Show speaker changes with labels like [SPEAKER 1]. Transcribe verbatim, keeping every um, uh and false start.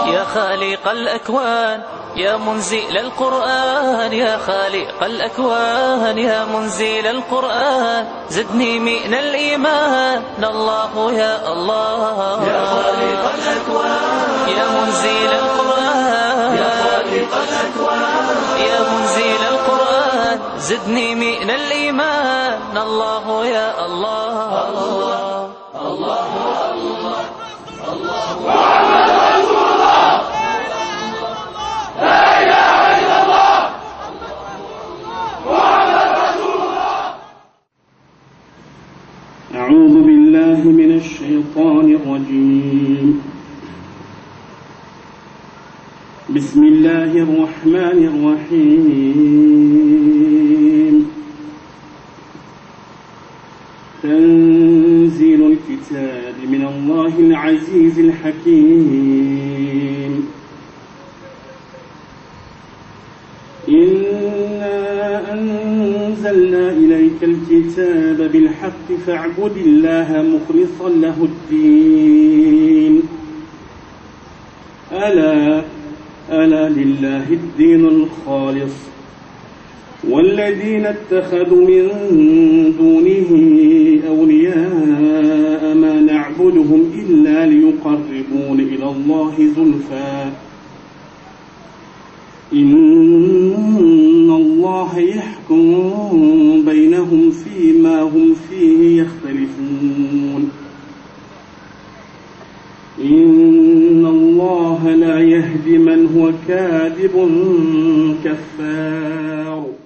[SPEAKER 1] يا خالق الأكوان يا منزل القرآن يا خالق الأكوان يا منزل القرآن زدني من الإيمان الله يا الله
[SPEAKER 2] يا خالق الأكوان
[SPEAKER 1] يا منزل القرآن
[SPEAKER 2] يا خالق الأكوان
[SPEAKER 1] يا منزل القرآن زدني من الإيمان الله يا الله الله الله الله الله
[SPEAKER 3] محمد رسول الله لا إله إلا الله محمد رسول الله.
[SPEAKER 4] أعوذ بالله من الشيطان الرجيم. بسم الله الرحمن الرحيم. تنزيل الكتاب من الله العزيز الحكيم. إنا أنزلنا إليك الكتاب بالحق فاعبد الله مخلصا له الدين. ألا ألا لله الدين الخالص والذين اتخذوا من دونه أولياء ما نعبدهم إلا ليقربون إلى الله زلفى إن الله يحكم بينهم فيما هم فيه يختلفون. إن الله لا يهدي من هو كاذب كفار.